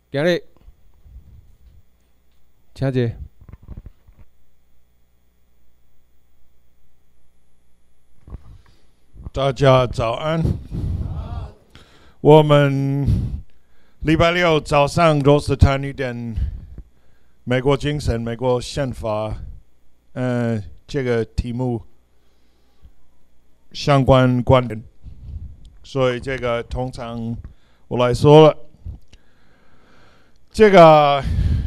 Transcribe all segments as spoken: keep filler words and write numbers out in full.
今日，请坐。 大家早安。我们礼拜六早上都是谈一点美国精神、美国宪法，呃，这个题目相关观点。所以这个通常我来说了，这个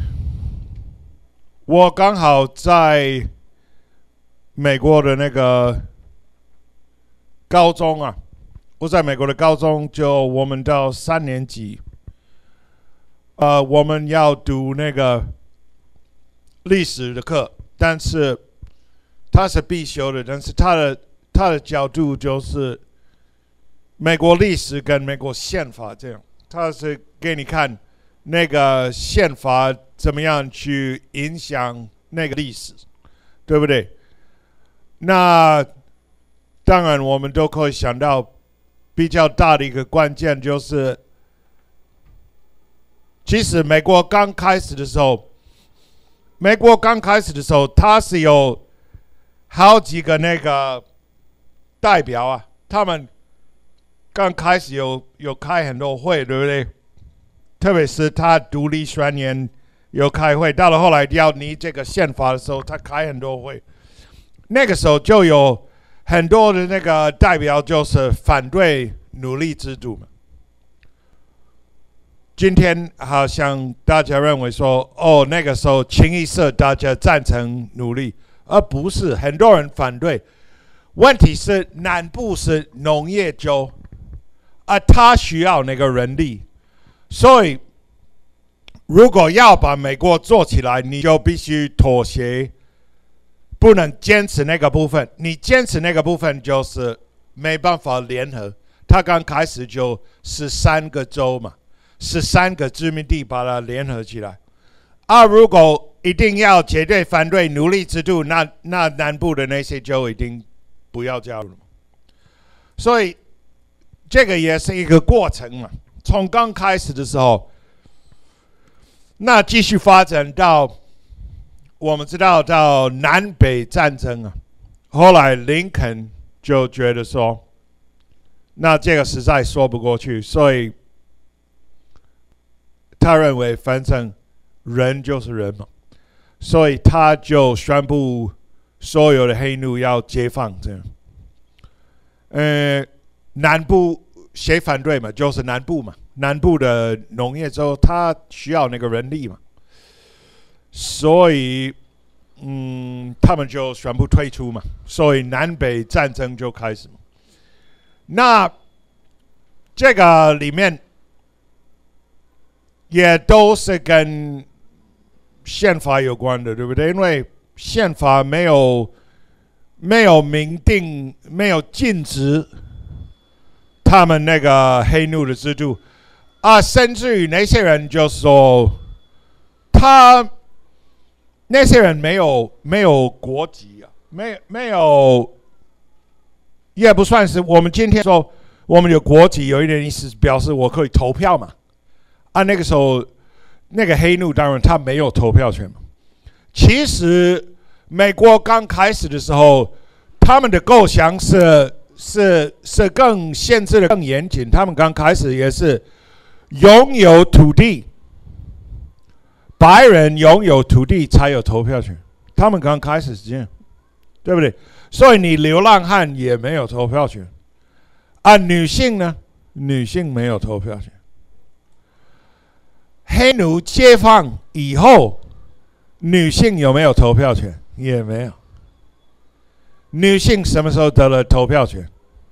我刚好在美国的那个高中啊，我在美国的高中，就我们到三年级，呃，我们要读那个历史的课，但是它是必修的，但是它的它的角度就是美国历史跟美国宪法这样，它是给你看那个宪法怎么样去影响那个历史，对不对？那当然，我们都可以想到比较大的一个关键就是，其实美国刚开始的时候，美国刚开始的时候，它是有好几个那个代表啊，他们刚开始有有开很多会，对不对？特别是他独立宣言有开会，到了后来要拟这个宪法的时候，他开很多会，那个时候就有很多的那个代表就是反对奴隶制度嘛。今天好像大家认为说，哦，那个时候清一色大家赞成奴隶，而不是很多人反对。问题是南部是农业州，而他需要那个人力，所以如果要把美国做起来，你就必须妥协。不能坚持那个部分，你坚持那个部分就是没办法联合。他刚开始就十三个州嘛，十三个殖民地把它联合起来。啊，如果一定要绝对反对奴隶制度，那那南部的那些州一定不要加入了。所以这个也是一个过程嘛，从刚开始的时候，那继续发展到。我们知道到南北战争啊，后来林肯就觉得说，那这个实在说不过去，所以他认为反正人就是人嘛，所以他就宣布所有的黑奴要解放这样。呃，南部谁反对嘛？就是南部嘛，南部的农业州他需要那个人力嘛。所以，嗯，他们就宣布退出嘛，所以南北战争就开始嘛。那这个里面也都是跟宪法有关的，对不对？因为宪法没有没有明定，没有禁止他们那个黑奴的制度啊，甚至于那些人就说他。那些人没有没有国籍啊，没没有，也不算是我们今天说我们有国籍，有一点意思，表示我可以投票嘛。啊，那个时候那个黑奴当然他没有投票权嘛。其实美国刚开始的时候，他们的构想是是是更限制的更严谨，他们刚开始也是拥有土地。白人拥有土地才有投票权，他们刚开始是这样，对不对？所以你流浪汉也没有投票权，啊，女性呢？女性没有投票权。黑奴解放以后，女性有没有投票权？也没有。女性什么时候得了投票权？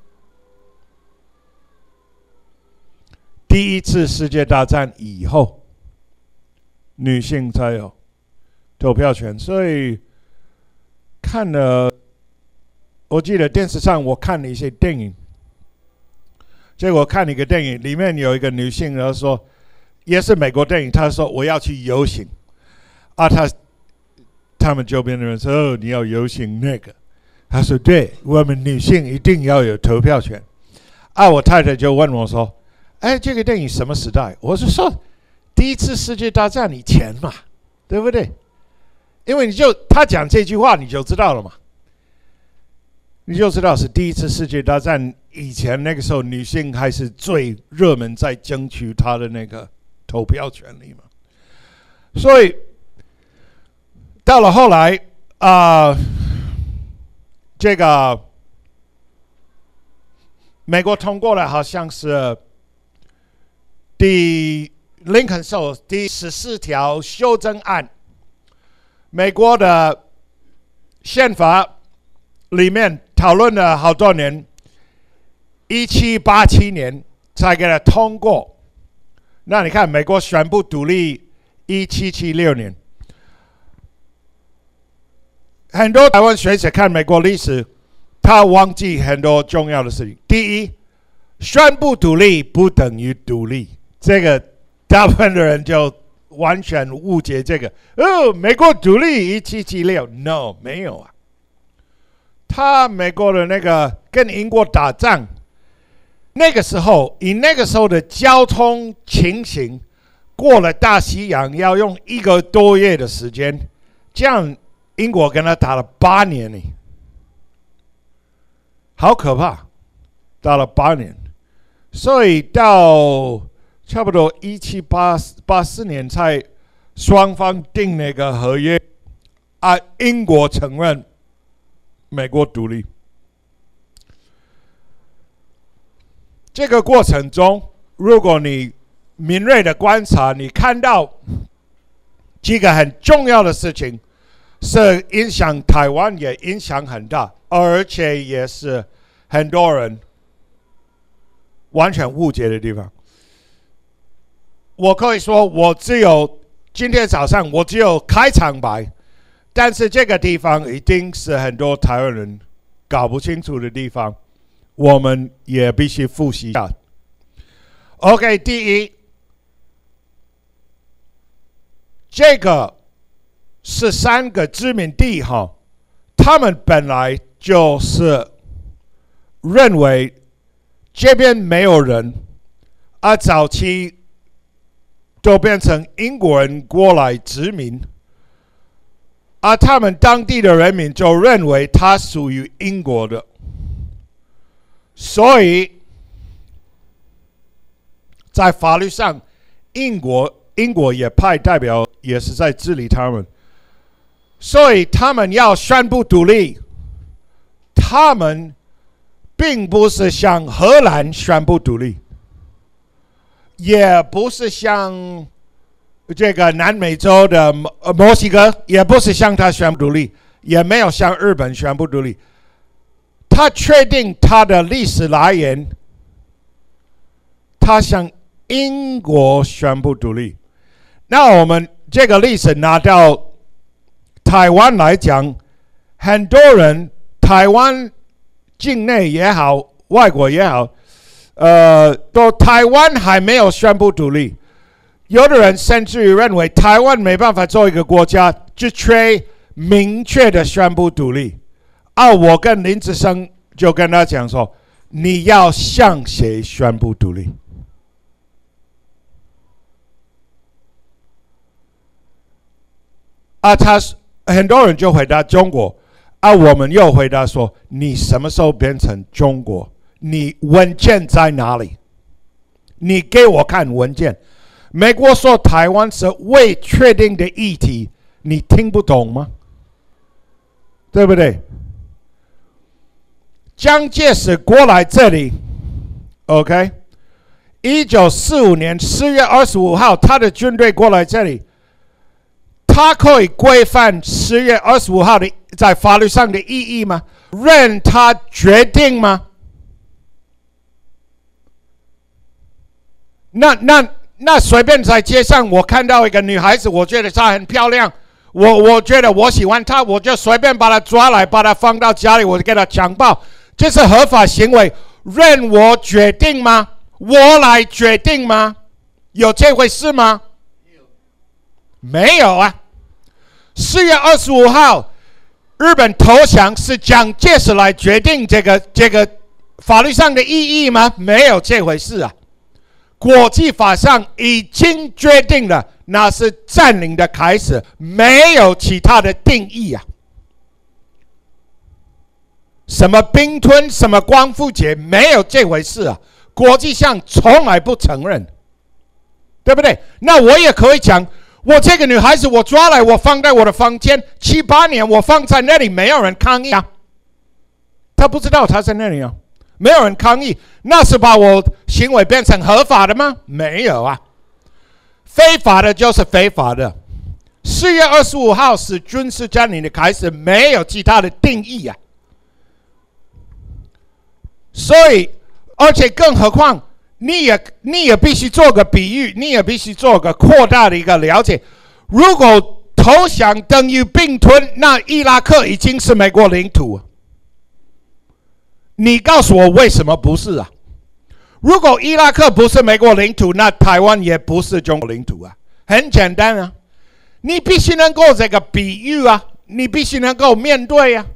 第一次世界大战以后。女性才有投票权，所以看了，我记得电视上我看了一些电影，结果我看了一个电影，里面有一个女性，然后说，也是美国电影，她说我要去游行，啊，她他们周边的人说，哦，你要游行那个，她说对，我们女性一定要有投票权，啊，我太太就问我说，哎，这个电影什么时代？我是说。 第一次世界大战以前嘛，对不对？因为你就他讲这句话，你就知道了嘛，你就知道是第一次世界大战以前，那个时候女性还是最热门在争取她的那个投票权利嘛。所以到了后来啊、呃，这个美国通过了，好像是第林肯时候第十四条修正案。美国的宪法里面讨论了好多年，一七八七年才给它通过。那你看，美国宣布独立一七七六年，很多台湾学者看美国历史，他忘记很多重要的事情。第一，宣布独立不等于独立，这个大部分的人就完全误解这个。哦，美国独立一七七六 ，no， 没有啊。他美国的那个跟英国打仗，那个时候以那个时候的交通情形，过了大西洋要用一个多月的时间，这样英国跟他打了八年呢，好可怕，打了八年，所以到差不多一七八八四年才双方订那个合约，啊，英国承认美国独立。这个过程中，如果你敏锐的观察，你看到几个很重要的事情，是影响台湾也影响很大，而且也是很多人完全误解的地方。我可以说，我只有今天早上我只有开场白，但是这个地方一定是很多台湾人搞不清楚的地方，我们也必须复习一下。OK， 第一，这个是三个殖民地哈，他们本来就是认为这边没有人，啊，早期都变成英国人过来殖民，而他们当地的人民就认为它属于英国的，所以在法律上，英国英国也派代表，也是在治理他们，所以他们要宣布独立，他们并不是向荷兰宣布独立，也不是向这个南美洲的墨西哥，也不是向他宣布独立，也没有向日本宣布独立。他确定他的历史来源，他向英国宣布独立。那我们这个历史拿到台湾来讲，很多人台湾境内也好，外国也好，呃，都台湾还没有宣布独立。有的人甚至于认为台湾没办法做一个国家，就缺明确的宣布独立。啊，我跟林子生就跟他讲说，你要向谁宣布独立？啊，他很多人就回答中国，啊，我们又回答说，你什么时候变成中国？你文件在哪里？你给我看文件。美国说台湾是未确定的议题，你听不懂吗？对不对？蒋介石过来这里 ，OK， 一九四五年四月二十五号，他的军队过来这里，他可以规范四月二十五号的在法律上的意义吗？任他决定吗？那那。那随便在街上，我看到一个女孩子，我觉得她很漂亮，我我觉得我喜欢她，我就随便把她抓来，把她放到家里，我就给她强暴，这是合法行为，任我决定吗？我来决定吗？有这回事吗？没有啊。四月二十五号，日本投降是蒋介石来决定这个这个法律上的意义吗？没有这回事啊。 国际法上已经决定了，那是占领的开始，没有其他的定义啊。什么并吞，什么光复节，没有这回事啊！国际上从来不承认，对不对？那我也可以讲，我这个女孩子我抓来，我放在我的房间七八年，我放在那里，没有人抗议啊。她不知道她在那里啊，没有人抗议，那是把我行为变成合法的吗？没有啊，非法的就是非法的。四月二十五号是军事占领的开始，没有其他的定义啊。所以，而且更何况，你也你也必须做个比喻，你也必须做个扩大的一个了解。如果投降等于并吞，那伊拉克已经是美国领土。你告诉我为什么不是啊？如果伊拉克不是美国领土，那台湾也不是中国领土啊。很简单啊，你必须能够这个比喻啊，你必须能够面对啊。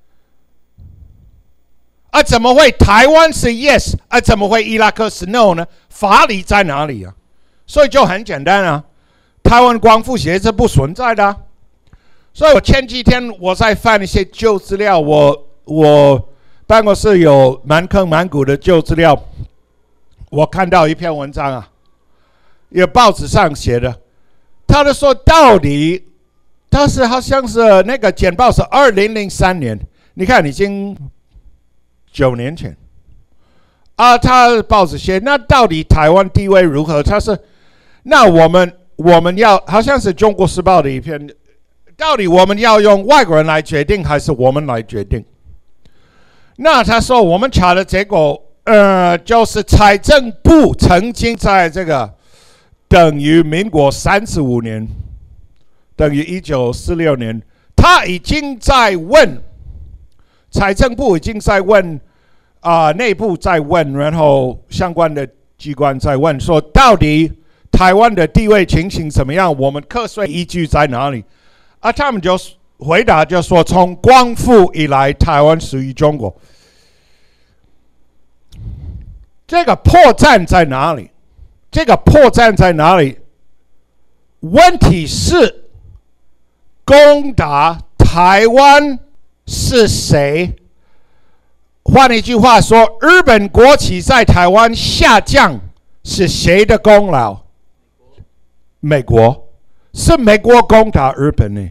啊，怎么会台湾是 yes， 啊，怎么会伊拉克是 no 呢？法理在哪里啊？所以就很简单啊，台湾光复节是不存在的啊。所以我前几天我在翻一些旧资料，我我办公室有满坑满谷的旧资料，我看到一篇文章啊，有报纸上写的，他就说到底，他是好像是那个简报是二零零三年，你看已经九年前啊，他报纸写那到底台湾地位如何？他是那我们我们要好像是中国时报的一篇，到底我们要用外国人来决定，还是我们来决定？那他说我们查的结果，呃，就是财政部曾经在这个等于民国三十五年，等于一九四六年，他已经在问。财政部已经在问，啊、呃，内部在问，然后相关的机关在问，说到底台湾的地位情形怎么样？我们课税依据在哪里？啊，他们就回答就说，从光复以来，台湾属于中国。这个破绽在哪里？这个破绽在哪里？问题是攻打台湾。是谁？换一句话说，日本国旗在台湾下降是谁的功劳？美国，是美国攻打日本呢？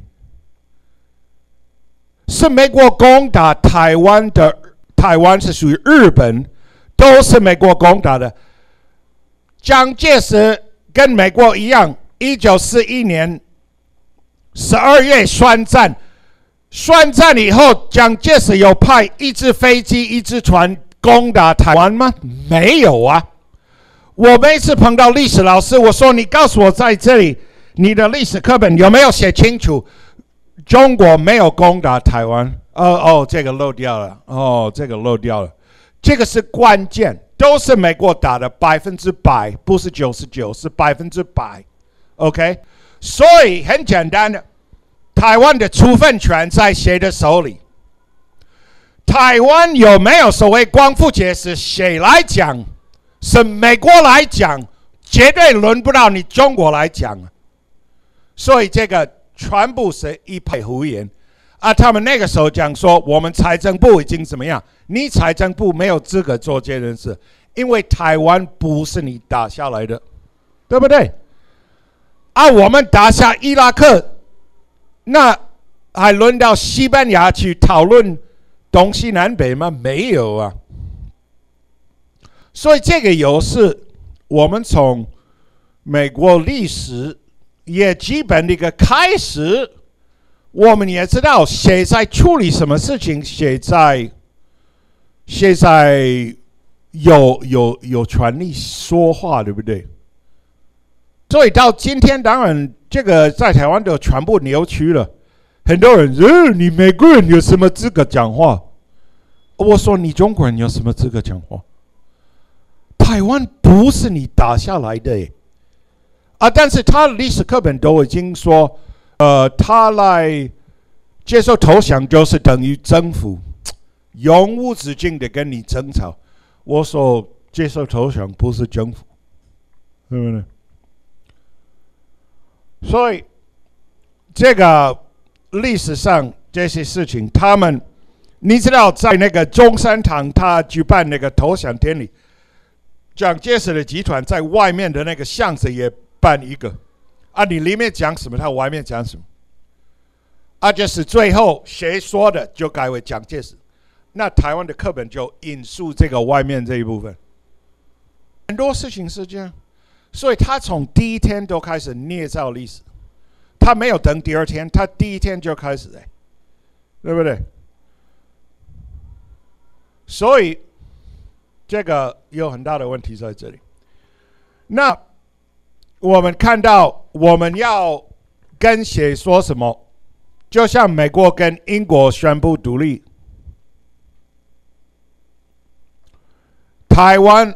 是美国攻打台湾的？台湾是属于日本，都是美国攻打的。蒋介石跟美国一样，一九四一年十二月宣战。宣战以后，蒋介石有派一支飞机、一支船攻打台湾吗？没有啊！我每次碰到历史老师，我说：“你告诉我，在这里，你的历史课本有没有写清楚，中国没有攻打台湾？”哦哦，这个漏掉了。哦，这个漏掉了。这个是关键，都是美国打的，百分之百，不是九十九，是百分之百。OK， 所以很简单的。台湾的处分权在谁的手里？台湾有没有所谓光复节是谁来讲？是美国来讲，绝对轮不到你中国来讲。所以这个全部是一派胡言啊！他们那个时候讲说，我们财政部已经怎么样？你财政部没有资格做这件事，因为台湾不是你打下来的，对不对？啊，我们打下伊拉克。那还轮到西班牙去讨论东西南北吗？没有啊。所以这个也是我们从美国历史也基本的一个开始，我们也知道谁在处理什么事情，谁在谁在有有有权利说话，对不对？所以到今天，当然这个在台湾都全部扭曲了。很多人，呃，你美国人有什么资格讲话？我说你中国人有什么资格讲话？台湾不是你打下来的耶，啊！但是他的历史课本都已经说，呃，他来接受投降就是等于征服，永无止境的跟你争吵。我说接受投降不是征服， 对不对？所以这个历史上这些事情，他们你知道，在那个中山堂，他举办那个投降典礼，蒋介石的集团在外面的那个巷子也办一个，啊，你里面讲什么，他外面讲什么，啊，就是最后谁说的就改为蒋介石，那台湾的课本就引述这个外面这一部分，很多事情是这样，所以他从第一天都开始捏造历史，他没有等第二天，他第一天就开始哎，对不对？所以这个有很大的问题在这里。那我们看到，我们要跟谁说什么？就像美国跟英国宣布独立，台湾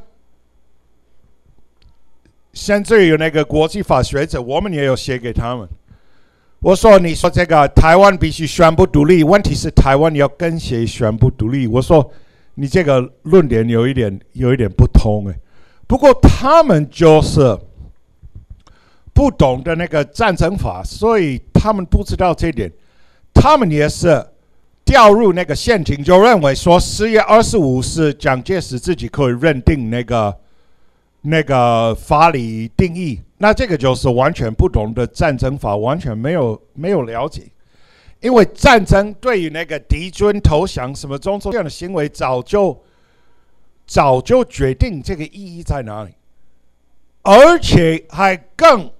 甚至有那个国际法学者，我们也有写给他们。我说：“你说这个台湾必须宣布独立，问题是台湾要跟谁宣布独立？”我说。你这个论点有一点有一点不同哎，不过他们就是不懂得那个战争法，所以他们不知道这点，他们也是掉入那个陷阱，就认为说十月二十五是蒋介石自己可以认定那个那个法理定义，那这个就是完全不懂得战争法，完全没有没有了解。因为战争对于那个敌军投降什么种种这样的行为，早就早就决定这个意义在哪里，而且还更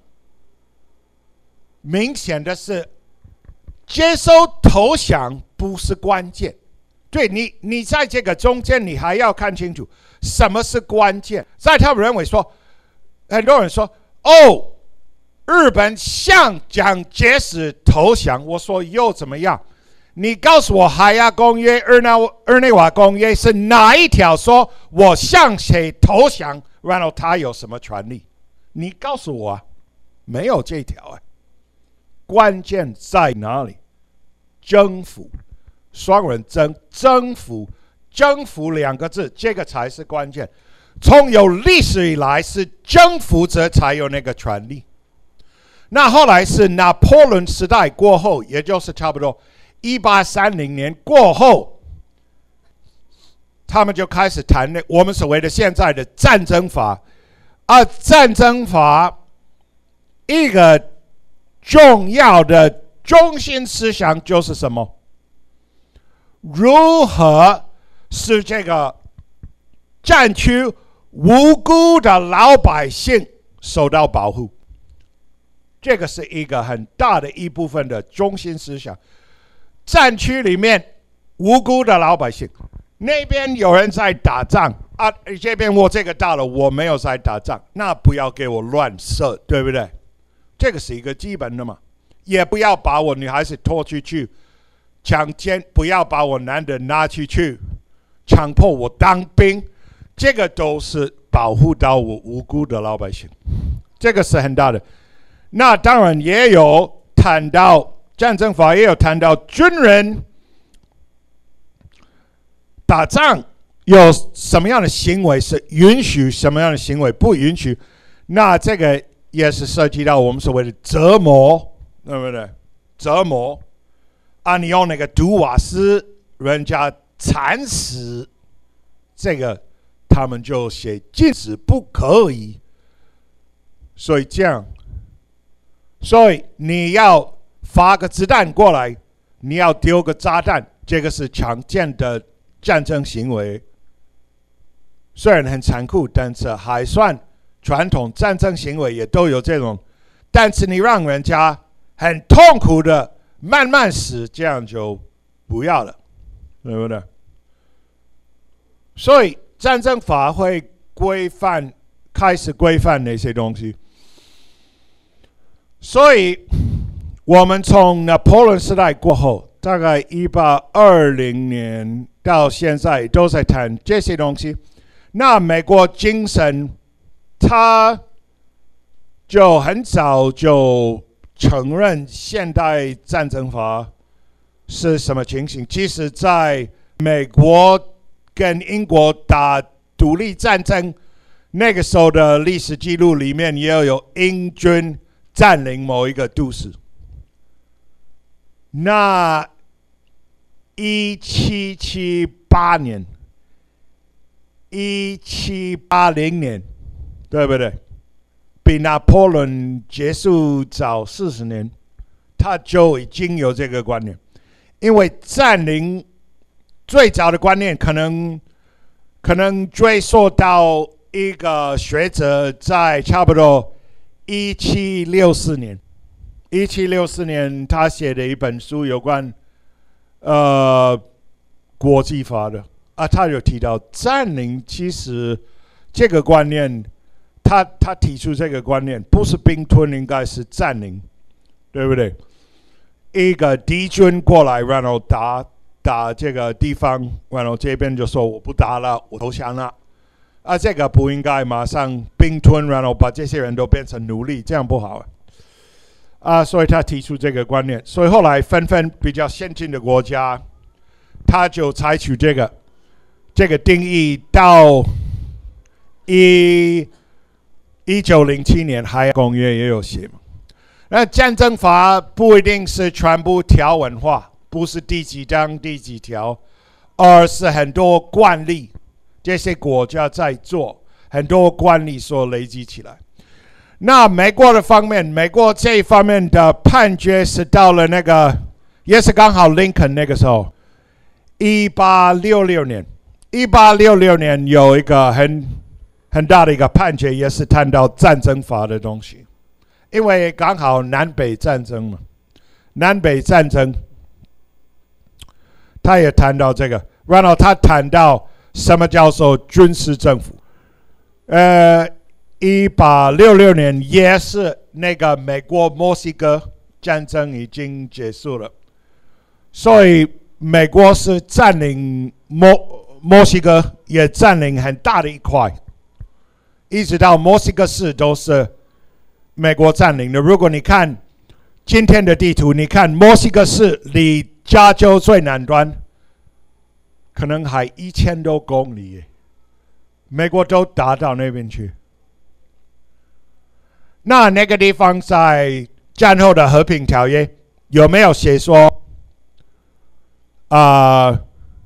明显的是，接受投降不是关键。对你，你在这个中间，你还要看清楚什么是关键。在他们认为说，很多人说，哦。日本向蒋介石投降，我说又怎么样？你告诉我，海牙公约、日内日内瓦公约是哪一条说我向谁投降，然后他有什么权利？你告诉我啊，没有这条啊。关键在哪里？征服，双人征，征服，征服两个字，这个才是关键。从有历史以来，是征服者才有那个权利。那后来是拿破仑时代过后，也就是差不多一八三零年过后，他们就开始谈那我们所谓的现在的战争法。而战争法一个重要的中心思想就是什么？如何使这个战区无辜的老百姓受到保护？这个是一个很大的一部分的中心思想。战区里面无辜的老百姓，那边有人在打仗啊，这边我这个大了，我没有在打仗，那不要给我乱射，对不对？这个是一个基本的嘛。也不要把我女孩子拖出去强奸，不要把我男的拿出去强迫我当兵，这个都是保护到我无辜的老百姓，这个是很大的。那当然也有谈到战争法，也有谈到军人打仗有什么样的行为是允许，什么样的行为不允许。那这个也是涉及到我们所谓的折磨，对不对？折磨啊，你用那个毒瓦斯，人家惨死，这个他们就写禁止不可以。所以这样。所以你要发个子弹过来，你要丢个炸弹，这个是常见的战争行为。虽然很残酷，但是还算传统战争行为也都有这种。但是你让人家很痛苦的慢慢死，这样就不要了，对不对？所以战争法会规范，开始规范那些东西。所以，我们从拿破仑时代过后，大概一八二零年到现在都在谈这些东西。那美国精神，他就很早就承认现代战争法是什么情形。即使在美国跟英国打独立战争， 那个时候的历史记录里面也有英军占领某一个都市。那一七七八年、一七八零年，对不对？比拿破仑结束早四十年，他就已经有这个观念。因为占领最早的观念可能可能追溯到一个学者在差不多一七六四年，一七六四年他写的一本书有关呃国际法的啊，他有提到占领，其实这个观念，他他提出这个观念不是并吞，应该是占领，对不对？一个敌军过来，然后打打这个地方，然后这边就说我不打了，我投降了。啊，这个不应该马上并吞，然后把这些人都变成奴隶，这样不好啊。啊，所以他提出这个观念，所以后来纷纷比较先进的国家，他就采取这个这个定义到一一九零七年海洋公约也有写嘛。那战争法不一定是全部条文化，不是第几章第几条，而是很多惯例，这些国家在做，很多惯例所累积起来。那美国的方面，美国这一方面的判决是到了那个，也是刚好林肯那个时候，一八六六年，一八六六年有一个很很大的一个判决，也是谈到战争法的东西。因为刚好南北战争嘛，南北战争，他也谈到这个，然后他谈到什么叫做军事政府。呃，一八六六年也是那个美国墨西哥战争已经结束了，所以美国是占领墨墨西哥，也占领很大的一块，一直到墨西哥市都是美国占领的。如果你看今天的地图，你看墨西哥市离加州最南端，可能还一千多公里耶，美国都打到那边去。那那个地方在战后的和平条约有没有写说，啊、呃，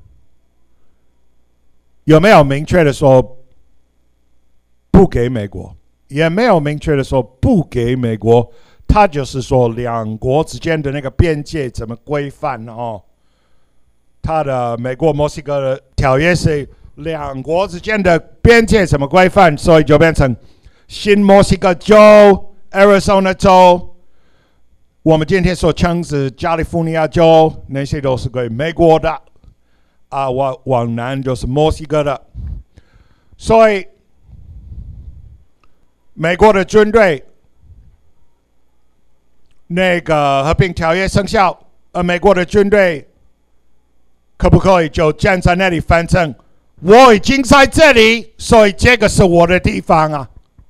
有没有明确的说不给美国？也没有明确的说不给美国，他就是说两国之间的那个边界怎么规范哦。他的美国墨西哥的条约是两国之间的边界怎么规范，所以就变成新墨西哥州、Arizona 州，我们今天所称是加利福尼亚州，那些都是归美国的啊，往往南就是墨西哥的，所以美国的军队那个和平条约生效，而美国的军队可不可以就站在那里，反正我已经在这里，所以这个是我的地方啊？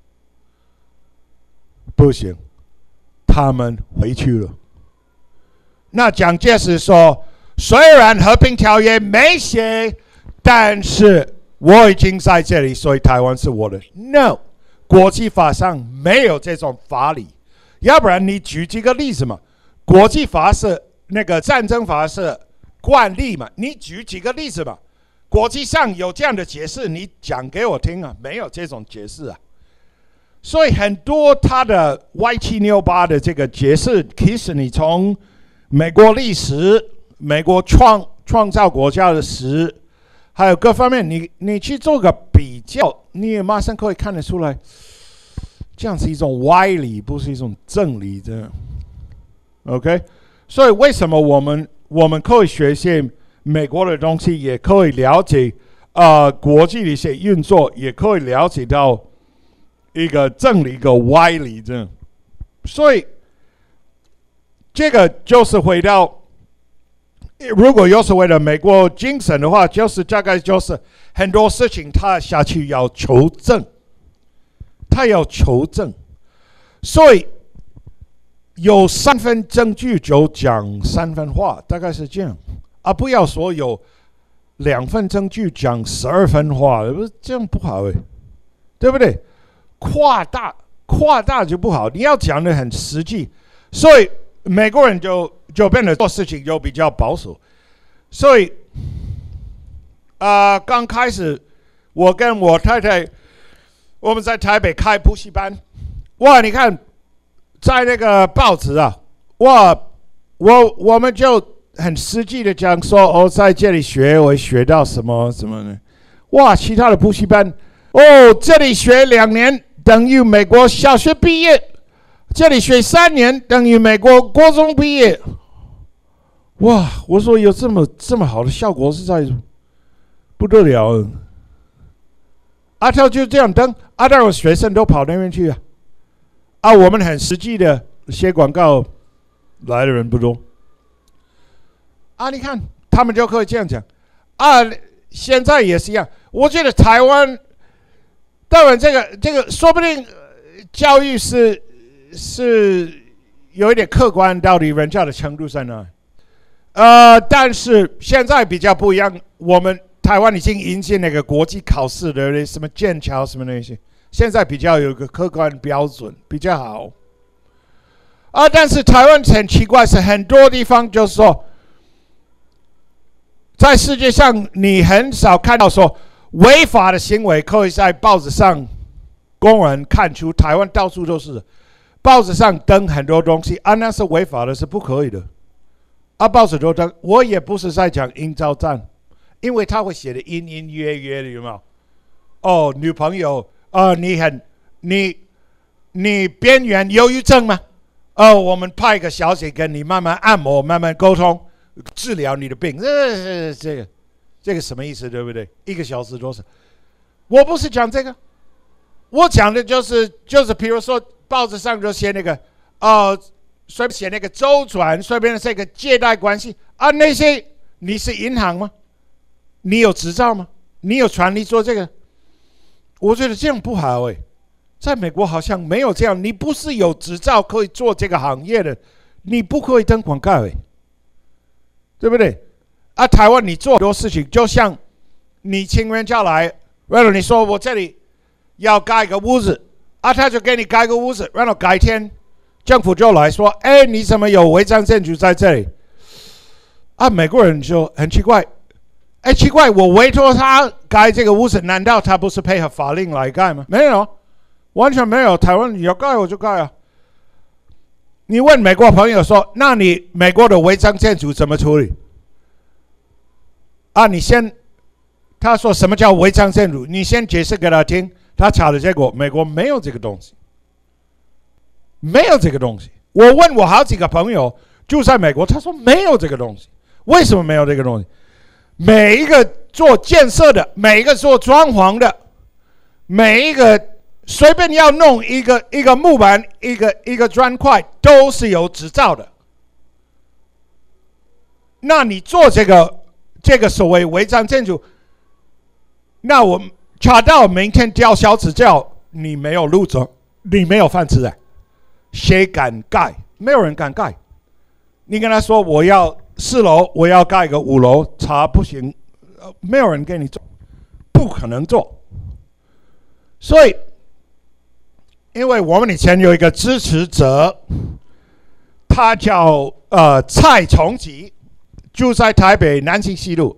不行，他们回去了。那蒋介石说，虽然和平条约没写，但是我已经在这里，所以台湾是我的。No。国际法上没有这种法理，要不然你举几个例子嘛？国际法是那个战争法是惯例嘛？你举几个例子嘛？国际上有这样的解释，你讲给我听啊？没有这种解释啊。所以很多他的歪七扭八的这个解释，其实你从美国历史、美国创创造国家的史，还有各方面，你你去做个比较，你也马上可以看得出来，这样是一种歪理，不是一种正理，这样 ，OK？ 所以为什么我们我们可以学习美国的东西，也可以了解呃国际的一些运作，也可以了解到一个正理一个歪理，这样。所以这个就是回到。如果又是为了美国精神的话，就是大概就是很多事情他下去要求证，他要求证，所以有三分证据就讲三分话，大概是这样啊，不要说有两份证据讲十二分话，这样不好诶， 对不对？夸大夸大就不好，你要讲的很实际，所以美国人就就变得做事情就比较保守，所以啊、呃，刚开始我跟我太太我们在台北开补习班，哇，你看在那个报纸啊，哇，我我们就很实际的讲说，哦，在这里学我学到什么什么呢？哇，其他的补习班，哦，这里学两年等于美国小学毕业，这里学三年等于美国国中毕业。哇，我说有这么这么好的效果，实在不得了。阿跳就这样登，阿跳的学生都跑那边去啊。啊，我们很实际的写广告，来的人不多。啊，你看他们就可以这样讲。啊，现在也是一样。我觉得台湾，当然这个这个说不定教育是是有一点客观，到底人家的程度在哪？呃，但是现在比较不一样，我们台湾已经引进那个国际考试的什么剑桥什么那些，现在比较有一个客观标准，比较好。啊，但是台湾很奇怪，是很多地方就是说，在世界上你很少看到说违法的行为可以在报纸上公然看出，台湾到处都是，报纸上登很多东西啊，那是违法的，是不可以的。啊，报纸都登，我也不是在讲阴招战，因为他会写的隐隐约约的，有没有？哦，女朋友啊、呃，你很你你边缘忧郁症吗？哦，我们派个小姐跟你慢慢按摩，慢慢沟通，治疗你的病。这这个这个什么意思？对不对？一个小时多少？我不是讲这个，我讲的就是就是，比如说报纸上就写那个呃。随便写那个周转，随便这个借贷关系啊，那些你是银行吗？你有执照吗？你有权利做这个？我觉得这样不好诶，在美国好像没有这样，你不是有执照可以做这个行业的，你不可以登广告诶，对不对？啊，台湾你做很多事情，就像你请人家来，然后你说我这里要盖一个屋子，啊，他就给你盖个屋子，然后改天。政府就来说：“哎，你怎么有违章建筑在这里？”啊，美国人就很奇怪，哎，奇怪，我委托他盖这个屋子，难道他不是配合法令来盖吗？没有，完全没有。台湾你要盖我就盖啊。你问美国朋友说：“那你美国的违章建筑怎么处理？”啊，你先，他说什么叫违章建筑？你先解释给他听。他查的结果，美国没有这个东西。没有这个东西。我问我好几个朋友住在美国，他说没有这个东西。为什么没有这个东西？每一个做建设的，每一个做装潢的，每一个随便要弄一个一个木板、一个一个砖块，都是有执照的。那你做这个这个所谓违章建筑，那我查到明天吊销执照，你没有路走，你没有饭吃哎。谁敢盖？没有人敢盖。你跟他说我要四楼，我要盖个五楼，查不行，呃，没有人给你做，不可能做。所以，因为我们以前有一个支持者，他叫呃蔡崇吉，住在台北南京西路。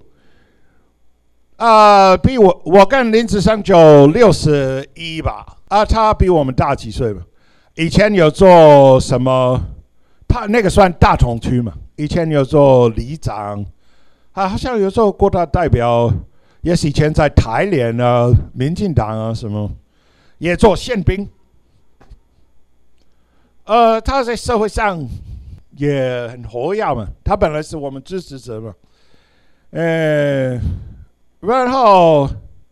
啊、呃，比我我跟林子生就六十一吧，啊，他比我们大几岁吧。以前有做什么？他那个算大同区嘛？以前有做里长，啊，好像有做国大代表，也是以前在台联啊、民进党啊什么，也做宪兵。呃，他在社会上也很活跃嘛，他本来是我们支持者嘛。呃，然后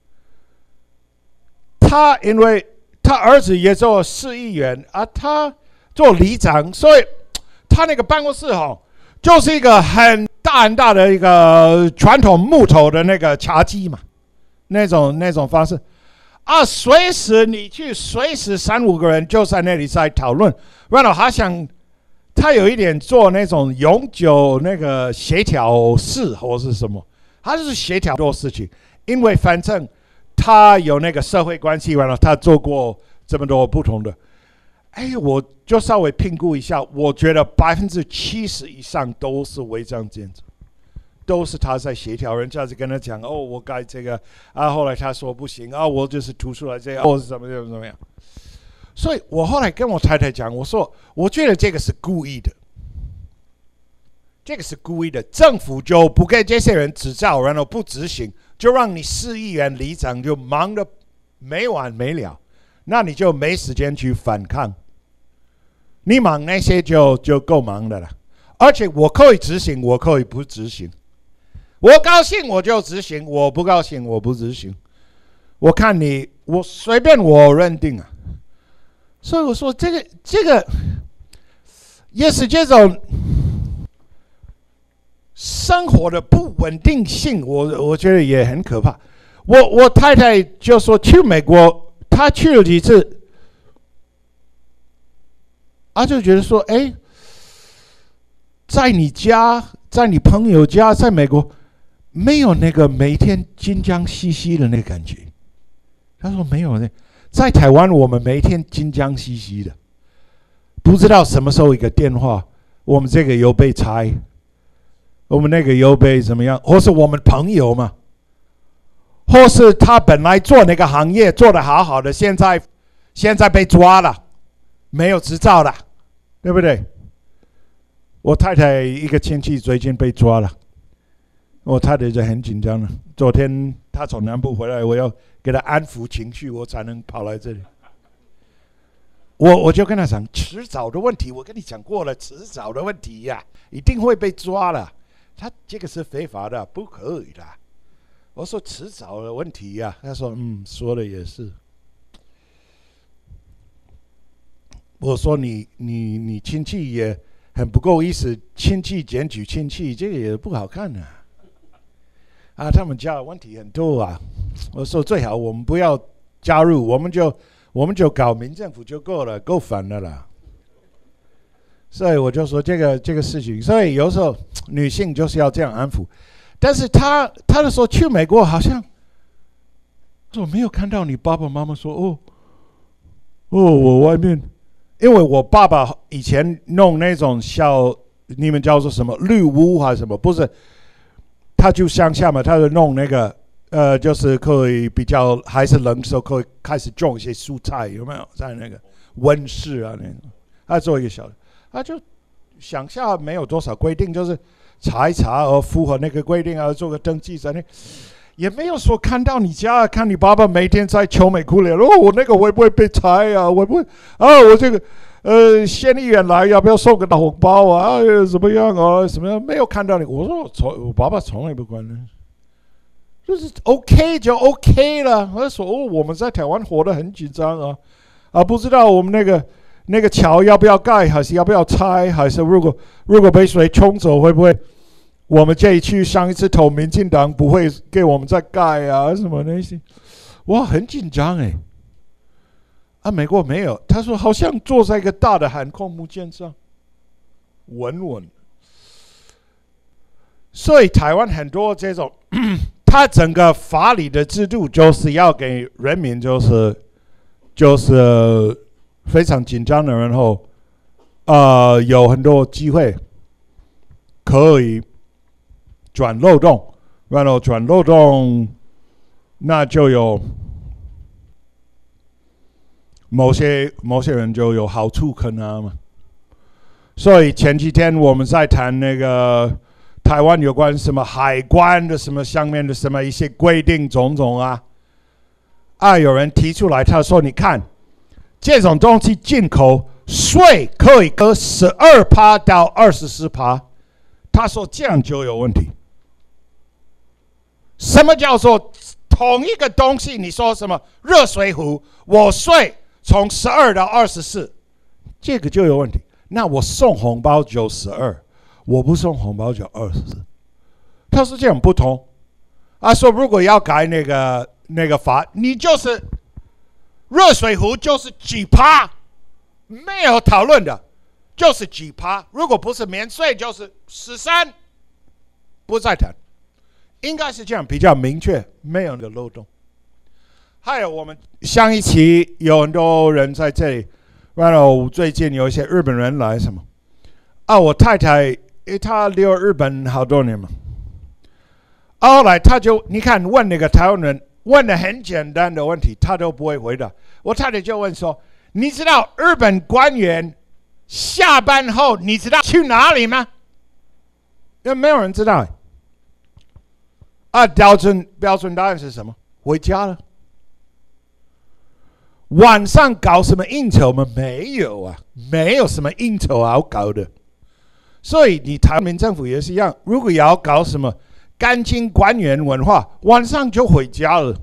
他因为。他儿子也做市议员啊，他做里长，所以他那个办公室哈，就是一个很大很大的一个传统木头的那个茶几嘛，那种那种方式啊，随时你去，随时三五个人就在那里在讨论。然后他想，他有一点做那种永久那个协调室或是什么，他就是协调做事情，因为反正。 他有那个社会关系，完了他做过这么多不同的。哎，我就稍微评估一下，我觉得百分之七十以上都是违章建筑，都是他在协调，人家就跟他讲哦，我改这个啊，后来他说不行啊，我就是突出来这样，或是怎么怎么怎么样。所以我后来跟我太太讲，我说我觉得这个是故意的，这个是故意的，政府就不给这些人执照，然后不执行，就让你市议员、里长就忙得没完没了，那你就没时间去反抗。你忙那些就就够忙的了，而且我可以执行，我可以不执行。我高兴我就执行，我不高兴我不执行。我看你，我随便我认定啊。所以我说这个这个也是这种生活的不稳定性，我我觉得也很可怕。我我太太就说去美国，她去了几次。他就觉得说，哎，在你家，在你朋友家，在美国，没有那个每天紧张兮兮的那个感觉。他说没有呢，在台湾我们每天紧张兮兮的，不知道什么时候一个电话，我们这个又被拆，我们那个又被怎么样，或是我们朋友嘛，或是他本来做那个行业做得好好的，现在现在被抓了。没有执照的，对不对？我太太一个亲戚最近被抓了，我太太就很紧张了。昨天她从南部回来，我要给她安抚情绪，我才能跑来这里。我我就跟她讲，迟早的问题，我跟你讲过了，迟早的问题呀、啊，一定会被抓了。他这个是非法的，不可以的。我说迟早的问题呀、啊，他说嗯，说的也是。我说你你你亲戚也很不够意思，亲戚检举亲戚，这个也不好看啊！啊，他们家的问题很多啊。我说最好我们不要加入，我们就我们就搞民政府就够了，够烦的啦。所以我就说这个这个事情，所以有时候女性就是要这样安抚。但是她她的说去美国好像，我没有看到你爸爸妈妈说哦哦，我外面。因为我爸爸以前弄那种小，你们叫做什么绿屋还是什么？不是，他就乡下嘛，他就弄那个，呃，就是可以比较还是冷的时候可以开始种一些蔬菜，有没有？在那个温室啊那种，他做一个小的，他就乡下没有多少规定，就是查一查，而符合那个规定，而做个登记在那。也没有说看到你家，看你爸爸每天在愁眉苦脸，哦，我那个会不会被拆啊？会不会啊？我这个呃，县议员来要不要送个大红包啊？哎、怎么样啊？怎么样？没有看到你。我说我从我爸爸从来不管的，就是 OK 就 OK 了。他说哦，我们在台湾活得很紧张啊，啊，不知道我们那个那个桥要不要盖，还是要不要拆，还是如果如果被水冲走，会不会？我们这一区上一次投民进党不会给我们再盖啊什么那些，哇，很紧张哎。啊，美国没有，他说好像坐在一个大的航空母舰上，稳稳。所以台湾很多这种，他整个法理的制度就是要给人民就是就是非常紧张的，然后呃有很多机会可以。转漏洞，然后转漏洞，那就有某些某些人就有好处可拿嘛。所以前几天我们在谈那个台湾有关什么海关的什么上面的什么一些规定种种啊，啊有人提出来，他说你看这种东西进口税可以搁十二趴到二十四趴，他说这样就有问题。什么叫做同一个东西？你说什么热水壶，我税从十二到二十四，这个就有问题。那我送红包就十二，我不送红包就二十四。他是这样不同。啊，说如果要改那个那个法，你就是热水壶就是几趴，没有讨论的，就是几趴。如果不是免税，就是十三，不再谈。应该是这样比较明确，没有的漏洞。 还有我们上一期有很多人在这里，然后最近有一些日本人来什么啊？我太太，诶，她留日本好多年嘛。后来他就你看问那个台湾人问的很简单的问题，他都不会回答。我太太就问说：“你知道日本官员下班后你知道去哪里吗？”因为没有人知道。啊，标准标准答案是什么？回家了。晚上搞什么应酬吗？没有啊，没有什么应酬好搞的。所以你台湾民政府也是一样，如果要搞什么干净官员文化，晚上就回家了。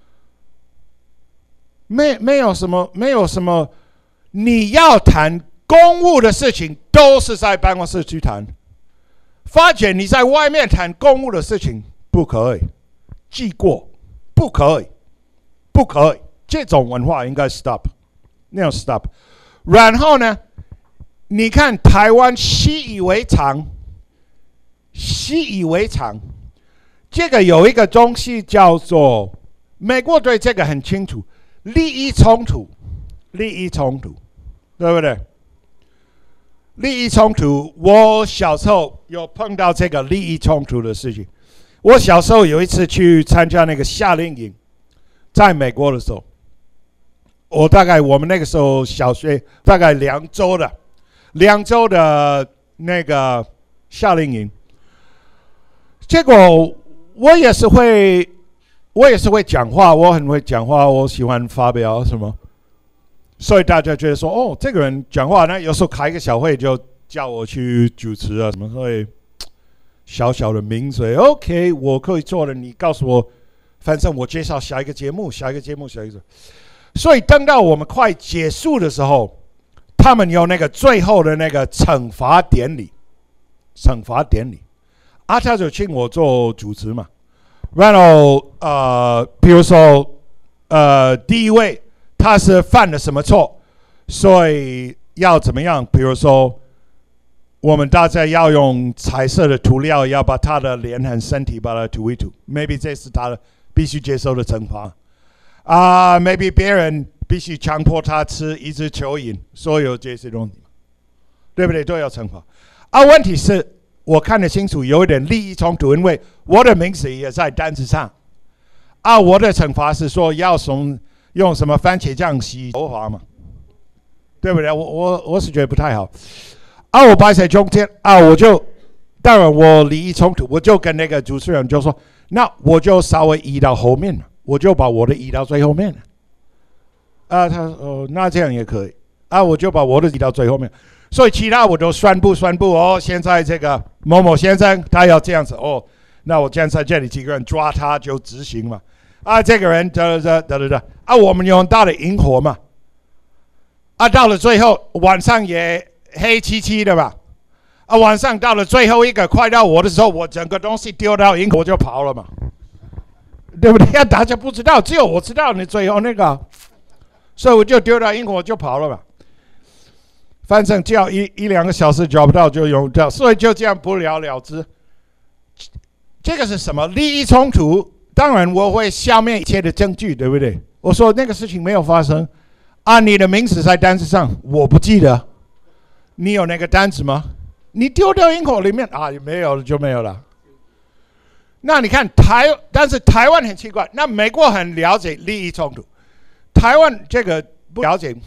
没没有什么，没有什么，你要谈公务的事情，都是在办公室去谈。发觉你在外面谈公务的事情，不可以，记过，不可以，不可以。这种文化应该 stop， 那样 stop。然后呢，你看台湾习以为常，习以为常。这个有一个东西叫做，美国对这个很清楚，利益冲突，利益冲突，对不对？利益冲突，我小时候有碰到这个利益冲突的事情。我小时候有一次去参加那个夏令营，在美国的时候，我大概我们那个时候小学大概两周的，两周的那个夏令营，结果我也是会，我也是会讲话，我很会讲话，我喜欢发表什么，所以大家觉得说，哦，这个人讲话呢，有时候开个小会就叫我去主持啊什么，所以小小的名嘴 ，OK， 我可以做的，你告诉我，反正我介绍下一个节目，下一个节目，下一个。所以等到我们快结束的时候，他们有那个最后的那个惩罚典礼，惩罚典礼，啊，他就请我做主持嘛。然后呃，比如说呃，第一位他是犯了什么错，所以要怎么样？比如说，我们大家要用彩色的涂料，要把他的脸和身体把它涂一涂 ，maybe 这是他的必须接受的惩罚。啊、uh, ，maybe 别人必须强迫他吃一支蚯蚓，所有这些东西，对不对？都要惩罚。啊，问题是我看得清楚，有一点利益冲突，因为我的名字也在单子上。啊，我的惩罚是说要从用什么番茄酱洗头发嘛，对不对？我我我是觉得不太好。啊，我摆在中间啊，我就当然我利益冲突，我就跟那个主持人就说，那我就稍微移到后面了。我就把我的移到最后面了，啊，他说、哦、那这样也可以，啊，我就把我的移到最后面，所以其他我都宣布宣布哦，现在这个某某先生他要这样子哦，那我现在这里几个人抓他就执行嘛，啊，这个人得得得得得，啊，我们有很大的萤火嘛，啊，到了最后晚上也黑漆漆的吧，啊，晚上到了最后一个快到我的时候，我整个东西丢到萤火就跑了嘛。对不对？呀，大家不知道，只有我知道你最后那个，所以我就丢到萤火就跑了嘛。反正只要一一两个小时找不到就用掉，所以就这样不了了之。这个是什么？利益冲突？当然我会消灭一切的证据，对不对？我说那个事情没有发生，啊，你的名字在单子上，我不记得。你有那个单子吗？你丢掉萤火里面啊，没有了就没有了。那你看台，但是台湾很奇怪，那美国很了解利益冲突，台湾这个不了解。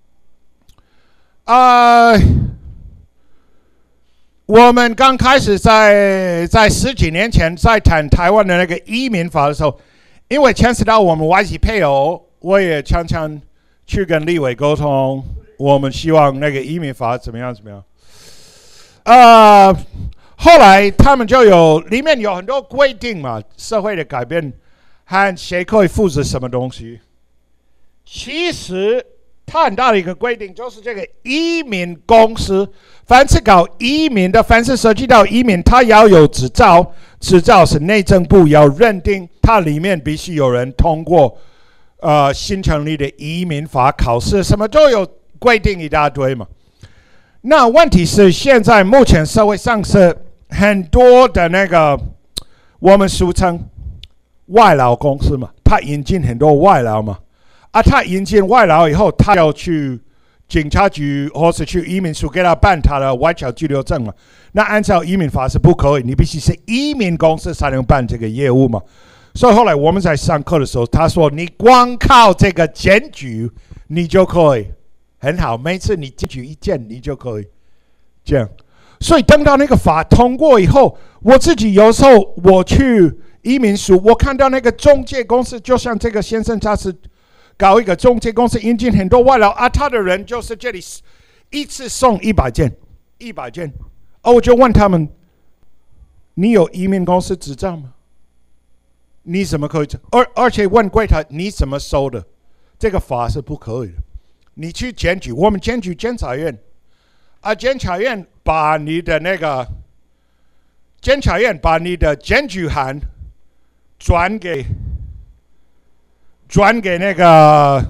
啊、呃，我们刚开始在在十几年前在谈台湾的那个移民法的时候，因为牵涉到我们外籍配偶，我也常常去跟立委沟通，我们希望那个移民法怎么样怎么样。呃。后来他们就有里面有很多规定嘛，社会的改变和谁可以负责什么东西。其实它很大的一个规定就是这个移民公司，凡是搞移民的，凡是涉及到移民，它要有执照，执照是内政部要认定，它里面必须有人通过呃新成立的移民法考试，什么都有规定一大堆嘛。那问题是现在目前社会上是很多的那个我们俗称外劳公司嘛， 他引进很多外劳嘛，啊，他引进外劳以后，他要去警察局或是去移民署给他办他的外侨居留证嘛。那按照移民法是不可以，你必须是移民公司才能办这个业务嘛。所以后来我们在上课的时候，他说你光靠这个检举，你就可以很好，每次你检举一件，你就可以这样。所以等到那个法通过以后，我自己有时候我去移民署，我看到那个中介公司，就像这个先生他是搞一个中介公司，引进很多外劳啊，他的人就是这里一次送一百件，一百件。哦，我就问他们，你有移民公司执照吗？你怎么可以？而而且问柜台，你怎么收的？这个法是不可以的。你去检举，我们检举监察院，啊，监察院把你的那个，监察院把你的检举函转给转给那个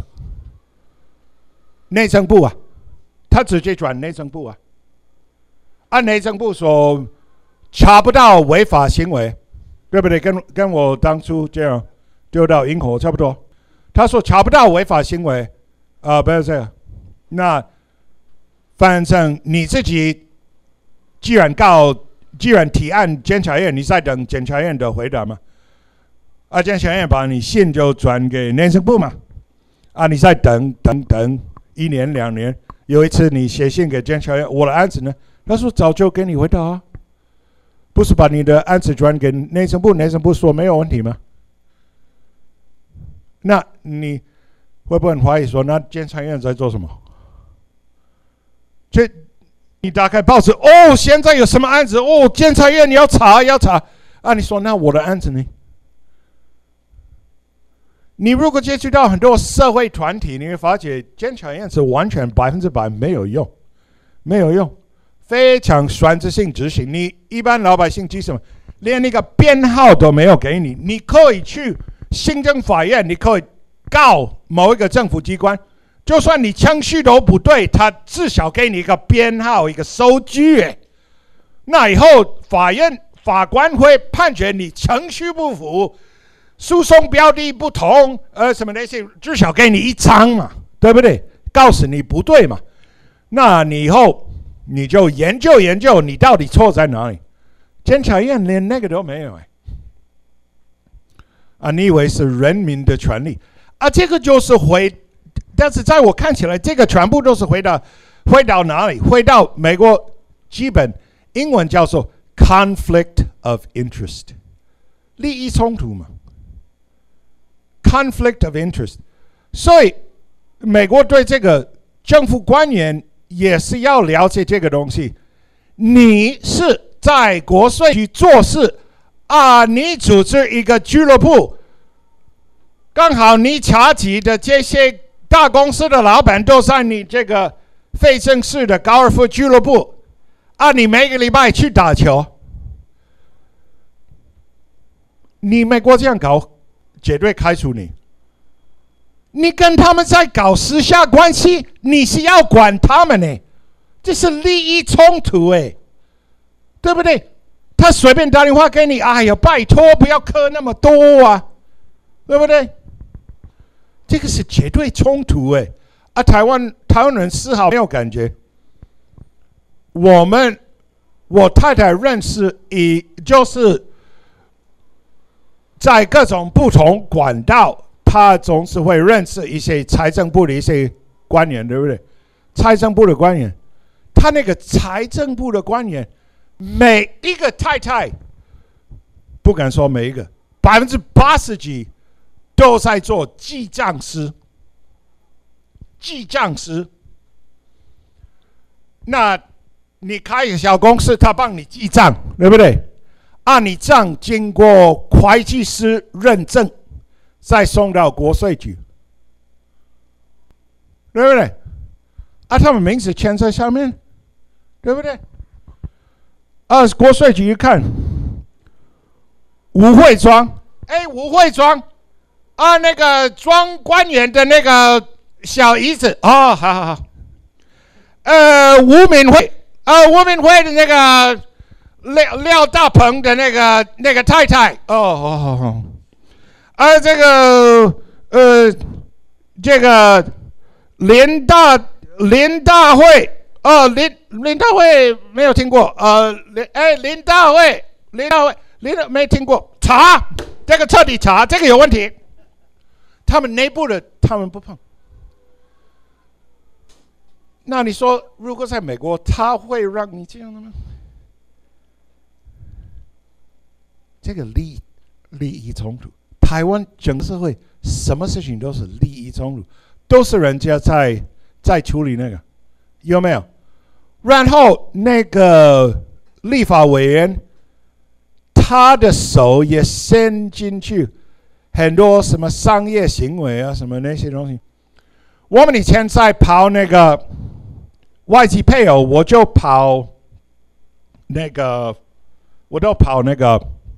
内政部啊，他直接转内政部啊。按内政部说查不到违法行为，对不对？跟跟我当初这样丢到银河差不多。他说查不到违法行为，啊、呃，不要这样。那反正你自己既然告，既然提案监察院，你在等监察院的回答嘛？啊，监察院把你信就转给内政部嘛？啊，你再等等等一年两年，有一次你写信给监察院，我的案子呢？他说早就给你回答啊，不是把你的案子转给内政部，内政部说没有问题吗？那你会不会很怀疑说，那监察院在做什么？这你打开报纸，哦，现在有什么案子？哦，监察院你要查要查啊！你说那我的案子呢？你如果接触到很多社会团体，你会发觉监察院是完全百分之百没有用，没有用。非常选择性执行，你一般老百姓急什么？连那个编号都没有给你。你可以去行政法院，你可以告某一个政府机关，就算你程序都不对，他至少给你一个编号，一个收据。哎，那以后法院法官会判决你程序不符，诉讼标的不同，呃，什么那些，至少给你一张嘛，对不对？告诉你不对嘛，那你以后。你就研究研究，你到底错在哪里？监察院连那个都没有哎！啊，你以为是人民的权利啊？这个就是回，但是在我看起来，这个全部都是回到回到哪里？回到美国基本英文叫做 conflict of interest， 利益冲突嘛 ，conflict of interest。所以美国对这个政府官员。也是要了解这个东西，你是在国税局做事啊，你组织一个俱乐部，刚好你查起的这些大公司的老板都在你这个非正式的高尔夫俱乐部啊，你每个礼拜去打球，你美国这样搞，绝对开除你。你跟他们在搞私下关系，你是要管他们呢？这是利益冲突哎，对不对？他随便打电话给你，哎呀，拜托不要磕那么多啊，对不对？这个是绝对冲突哎！啊，台湾台湾人丝毫没有感觉。我们我太太认识以就是在各种不同管道。他总是会认识一些财政部的一些官员，对不对？财政部的官员，他那个财政部的官员，每一个太太，不敢说每一个，百分之八十几都在做记账师。记账师，那你开一个小公司，他帮你记账，对不对？按你账经过会计师认证。再送到国税局，对不对？啊，他们名字签在上面，对不对？啊，国税局一看，吴慧庄，哎，吴慧庄，啊，那个庄官员的那个小姨子，哦，好好好，呃，吴敏慧，啊，吴敏慧的那个廖廖大鹏的那个那个太太，哦，哦哦哦。 啊，这个呃，这个联大联大会，哦，联联大会没有听过，呃，联哎联大会联大会联大没听过，查这个彻底查，这个有问题。他们内部的他们不碰。那你说，如果在美国，他会让你这样的吗？这个利利益冲突，台湾整个社会什么事情都是利益冲突，都是人家在在处理那个，有没有？然后那个立法委员，他的手也伸进去很多什么商业行为啊，什么那些东西。我们以前在跑那个外籍配偶，我就跑那个，我都跑那个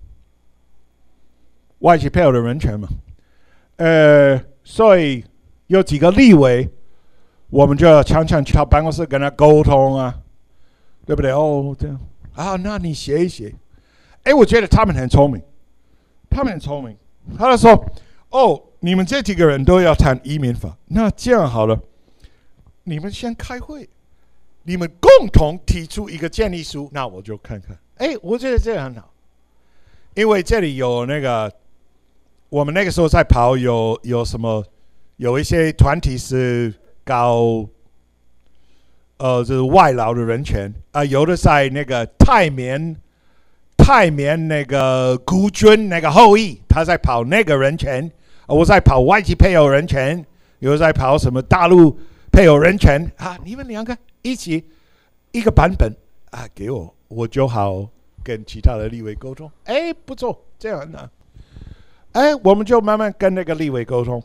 外籍配偶的人权嘛。呃，所以有几个立委，我们就常常去他办公室跟他沟通啊，对不对？哦，这样啊，那你写一写。哎，我觉得他们很聪明，他们很聪明。他就说：“哦，你们这几个人都要谈移民法，那这样好了，你们先开会，你们共同提出一个建议书，那我就看看。哎，我觉得这样很好，因为这里有那个，我们那个时候在跑有有什么，有一些团体是搞，呃，就是外劳的人权啊、呃，有的在那个泰缅。”泰缅那个孤军那个后裔，他在跑那个人权，我在跑外籍配偶人权，有在跑什么大陆配偶人权啊！你们两个一起一个版本啊，给我，我就好跟其他的立委沟通。哎，不错，这样呢，哎，我们就慢慢跟那个立委沟通。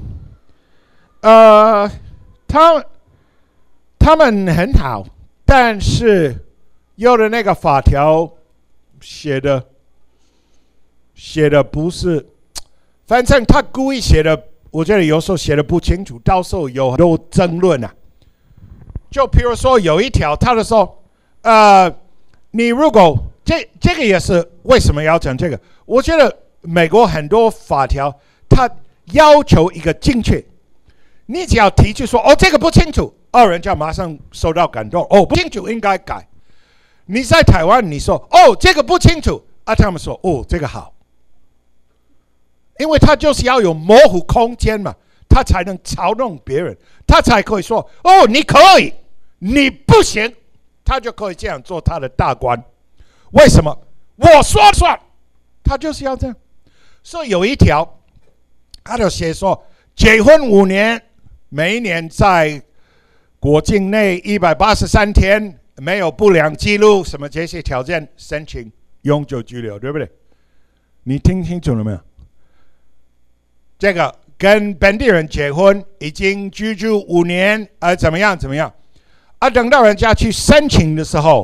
呃，他他们很好，但是有的那个法条。写的写的不是，反正他故意写的，我觉得有时候写的不清楚，到时候有很多争论啊。就比如说有一条，他就说，呃，你如果这这个也是为什么要讲这个？我觉得美国很多法条，他要求一个精确，你只要提出说，哦，这个不清楚，二人就马上受到感动，哦，不清楚应该改。你在台湾，你说哦这个不清楚啊，他们说哦这个好，因为他就是要有模糊空间嘛，他才能嘲弄别人，他才可以说哦你可以，你不行，他就可以这样做他的大官。为什么？我说了算，他就是要这样。所以有一条，他就写说，结婚五年，每一年在国境内一百八十三天。没有不良记录，什么这些条件申请永久居留，对不对？你听清楚了没有？这个跟本地人结婚，已经居住五年，呃，怎么样？怎么样？啊，等到人家去申请的时候，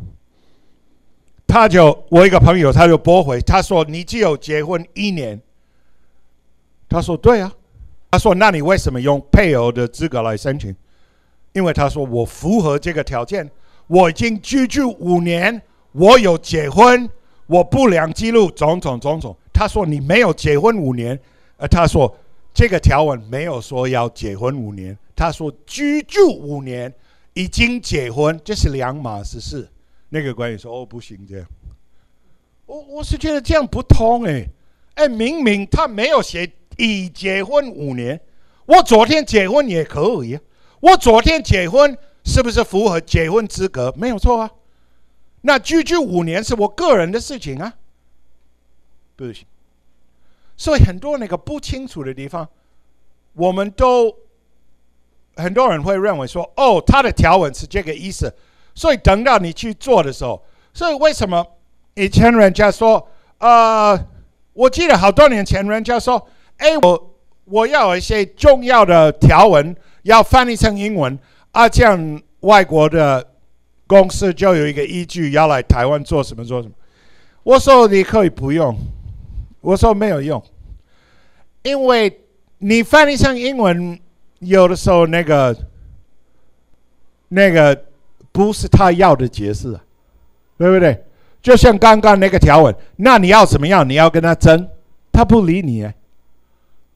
他就我一个朋友他就驳回，他说你只有结婚一年。他说对啊，他说那你为什么用配偶的资格来申请？因为他说我符合这个条件。我已经居住五年，我有结婚，我不良记录，种种种种。他说你没有结婚五年，呃，他说这个条文没有说要结婚五年，他说居住五年，已经结婚，这是两码子事。那个官员说哦不行这样，我我是觉得这样不通哎，哎明明他没有写已结婚五年，我昨天结婚也可以啊，我昨天结婚。是不是符合结婚资格？没有错啊。那居住五年是我个人的事情啊，不行。所以很多那个不清楚的地方，我们都很多人会认为说，哦，他的条文是这个意思。所以等到你去做的时候，所以为什么以前人家说，呃，我记得好多年前人家说，哎，我我要有一些重要的条文要翻译成英文。啊，这样外国的公司就有一个依据，要来台湾做什么做什么。我说你可以不用，我说没有用，因为你翻译成英文，有的时候那个那个不是他要的解释，对不对？就像刚刚那个条文，那你要怎么样？你要跟他争，他不理你，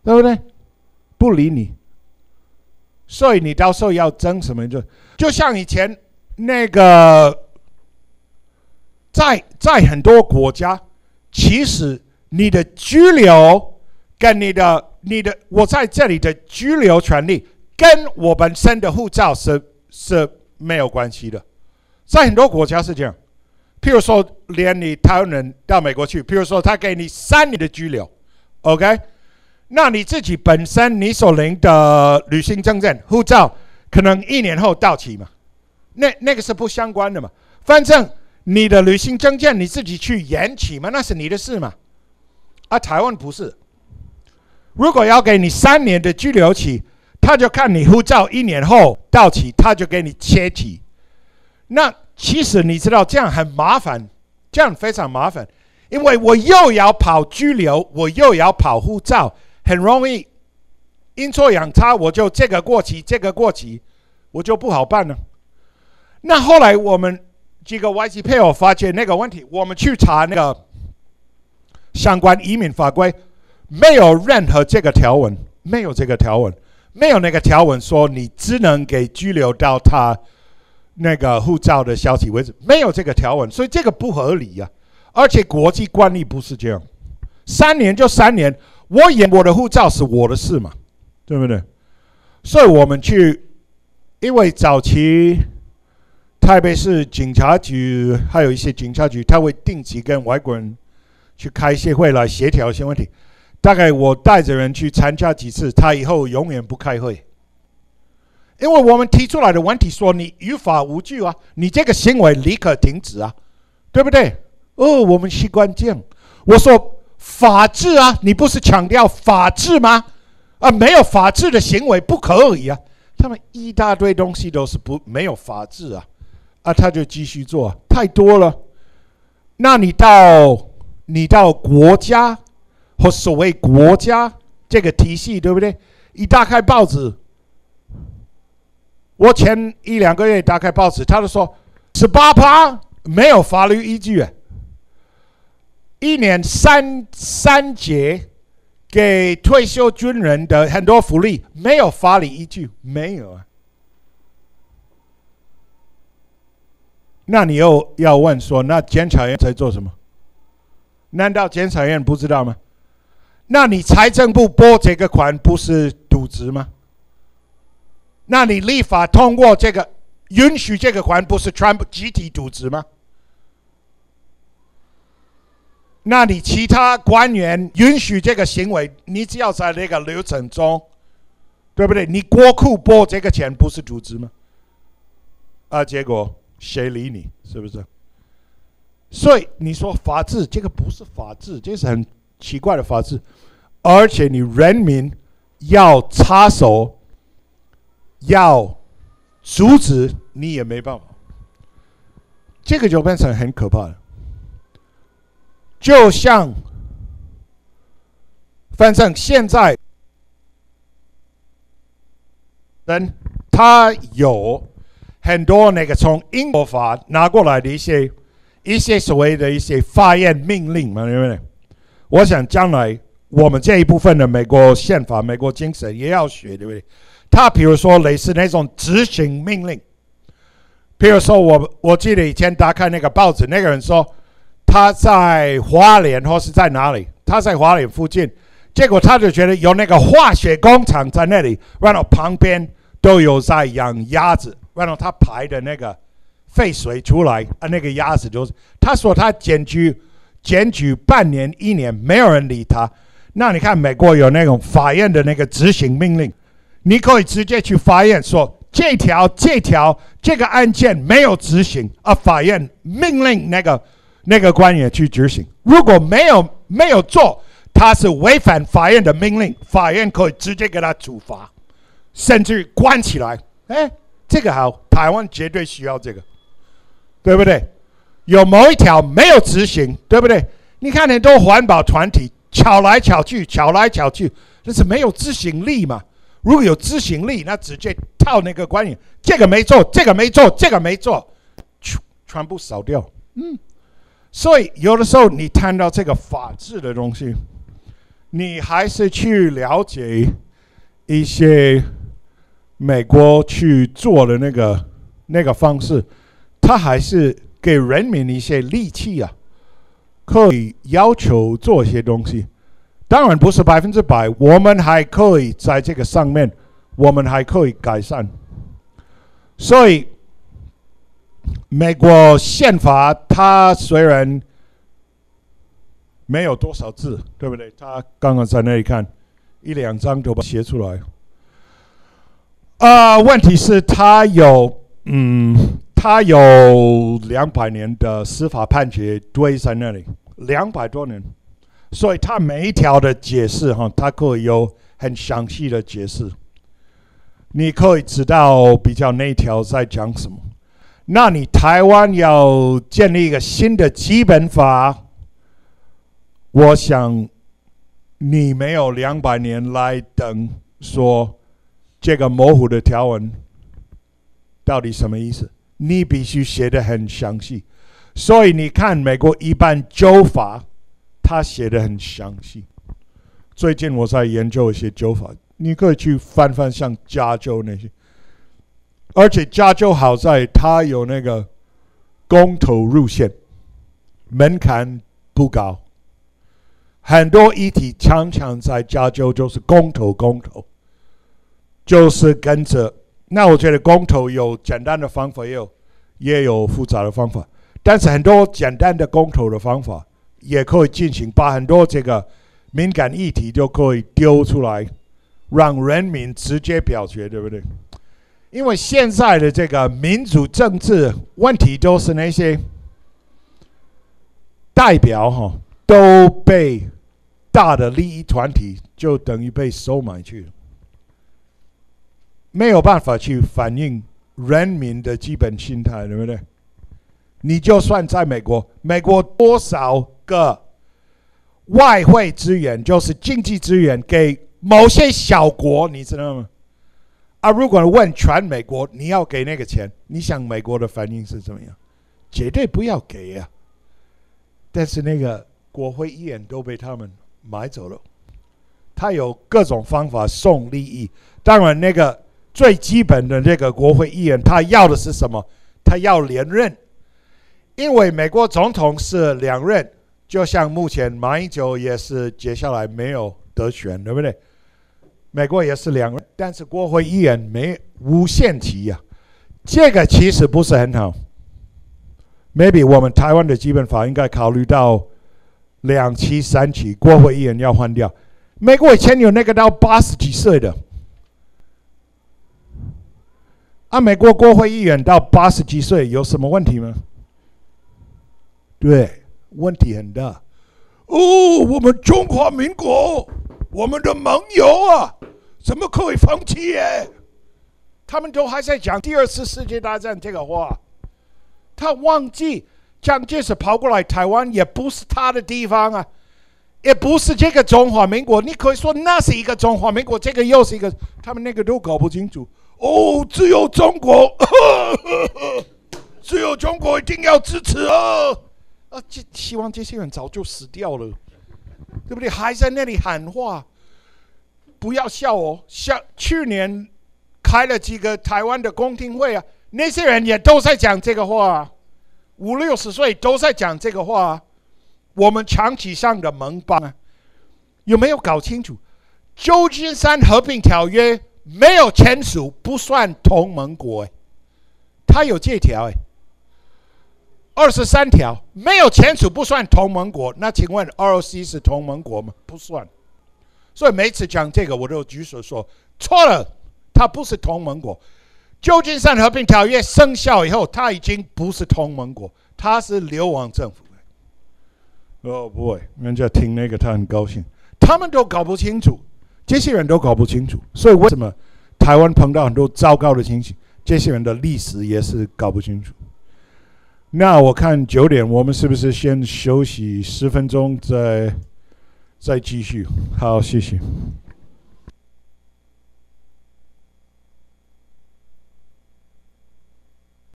对不对？不理你，所以你到时候要争什么就就像以前那个，在在很多国家，其实你的居留跟你的你的我在这里的居留权利跟我本身的护照是是没有关系的，在很多国家是这样。譬如说，连你台湾人到美国去，譬如说他给你三年的居留 ，OK， 那你自己本身你所领的旅行证件、护照，可能一年后到期嘛，那那个是不相关的嘛。反正你的旅行证件你自己去延期嘛，那是你的事嘛。啊，台湾不是，如果要给你三年的居留期，他就看你护照一年后到期，他就给你切期。那其实你知道这样很麻烦，这样非常麻烦，因为我又要跑居留，我又要跑护照，很容易阴错阳差，我就这个过期，这个过期，我就不好办了。那后来我们几个外籍配偶发现那个问题，我们去查那个相关移民法规，没有任何这个条文，没有这个条文，没有那个条文说你只能给居留到他那个护照的消息为止，没有这个条文，所以这个不合理呀、啊。而且国际惯例不是这样，三年就三年，我延我的护照是我的事嘛，对不对？所以我们去，因为早期台北市警察局还有一些警察局，他会定期跟外国人去开一些会来协调一些问题。大概我带着人去参加几次，他以后永远不开会。因为我们提出来的问题说你于法无据啊，你这个行为立刻停止啊，对不对？哦，我们习惯这样。我说法治啊，你不是强调法治吗？啊，没有法治的行为不可以啊。他们一大堆东西都是不没有法治啊，啊，他就继续做、啊，太多了。那你到你到国家或所谓国家这个体系，对不对？一打开报纸。我前一两个月打开报纸，他就说十八趴没有法律依据，一年三三节给退休军人的很多福利没有法律依据，没有啊。那你又要问说，那监察院在做什么？难道监察院不知道吗？那你财政部拨这个款不是渎职吗？那你立法通过这个允许这个款，不是全部集体渎职吗？那你其他官员允许这个行为，你只要在那个流程中，对不对？你国库拨这个钱不是渎职吗？啊，结果谁理你？是不是？所以你说法治，这个不是法治，这是很奇怪的法治，而且你人民要插手。要阻止你也没办法，这个就变成很可怕了。就像，反正现在人他有很多那个从英国法拿过来的一些一些所谓的一些法院命令嘛，对不对？我想将来我们这一部分的美国宪法、美国精神也要学，对不对？他比如说类似那种执行命令，比如说我我记得以前打开那个报纸，那个人说他在花莲或是在哪里，他在花莲附近，结果他就觉得有那个化学工厂在那里，然后旁边都有在养鸭子，然后他排的那个废水出来，啊，那个鸭子就是，他说他检举检举半年一年，没有人理他。那你看美国有那种法院的那个执行命令。你可以直接去法院说这条、这条、这个案件没有执行，啊，法院命令那个那个官员去执行。如果没有没有做，他是违反法院的命令，法院可以直接给他处罚，甚至关起来。哎，这个好，台湾绝对需要这个，对不对？有某一条没有执行，对不对？你看很多环保团体吵来吵去，吵来吵去，这是没有执行力嘛。如果有执行力，那直接套那个官员，这个没做，这个没做，这个没做，全全部扫掉。嗯，所以有的时候你谈到这个法治的东西， 你还是去了解一些美国去做的那个那个方式，他还是给人民一些力气啊，可以要求做一些东西。当然不是百分之百，我们还可以在这个上面，我们还可以改善。所以，美国宪法它虽然没有多少字，对不对？他刚刚在那里看，一两张就把它写出来。啊、呃，问题是它有，嗯，它有两百年的司法判决堆在那里，两百多年，所以它每一条的解释哈，它可以有很详细的解释，你可以知道比较那一条在讲什么。那你台湾要建立一个新的基本法，我想你没有两百年来等说这个模糊的条文到底什么意思，你必须写得很详细。所以你看美国一般州法，它写得很详细。最近我在研究一些州法，你可以去翻翻像加州那些。而且加州好在它有那个公投路线，门槛不高，很多议题常常在加州就是公投公投，就是跟着。那我觉得公投有简单的方法，也有也有复杂的方法，但是很多简单的公投的方法也可以进行，把很多这个敏感议题就可以丢出来，让人民直接表决，对不对？因为现在的这个民主政治问题都是那些代表哈都被大的利益团体就等于被收买去了，没有办法去反映人民的基本心态，对不对？你就算在美国，美国多少个外汇资源，就是经济资源给某些小国，你知道吗？啊，如果问全美国，你要给那个钱，你想美国的反应是怎么样？绝对不要给啊！但是那个国会议员都被他们买走了，他有各种方法送利益。当然，那个最基本的那个国会议员，他要的是什么？他要连任，因为美国总统是两任，就像目前马英九也是接下来没有得选，对不对？美国也是两任，但是国会议员没无限期呀、啊，这个其实不是很好。maybe 我们台湾的基本法应该考虑到两期、三期，国会议员要换掉。美国以前有那个到八十几岁的，啊，美国国会议员到八十几岁有什么问题吗？对，问题很大。哦，我们中华民国，我们的盟友啊，怎么可以放弃耶？他们都还在讲第二次世界大战这个话，他忘记蒋介石跑过来台湾也不是他的地方啊，也不是这个中华民国。你可以说那是一个中华民国，这个又是一个，他们那个都搞不清楚。哦，只有中国，呵呵呵只有中国一定要支持啊！啊，这希望这些人早就死掉了，对不对？还在那里喊话，不要笑哦。像去年开了几个台湾的公听会啊，那些人也都在讲这个话、啊，五六十岁都在讲这个话、啊。我们长期上的盟邦啊，有没有搞清楚？旧金山和平条约没有签署不算同盟国，哎，它有这条哎。二十三条没有签署不算同盟国，那请问 R O C 是同盟国吗？不算。所以每次讲这个，我都举手说错了，它不是同盟国。旧金山和平条约生效以后，它已经不是同盟国，它是流亡政府。哦不会，人家听那个他很高兴，他们都搞不清楚，这些人都搞不清楚，所以为什么台湾碰到很多糟糕的情形，这些人的历史也是搞不清楚。那我看九点，我们是不是先休息十分钟，再再继续？好，谢谢。